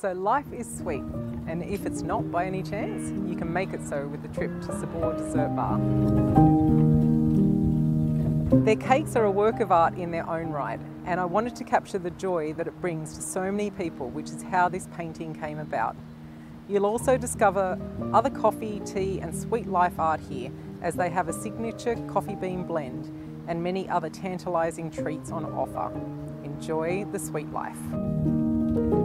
So life is sweet, and if it's not by any chance, you can make it so with the trip to Sabor Dessert Bar. Their cakes are a work of art in their own right, and I wanted to capture the joy that it brings to so many people, which is how this painting came about. You'll also discover other coffee, tea and sweet life art here, as they have a signature coffee bean blend and many other tantalising treats on offer. Enjoy the sweet life.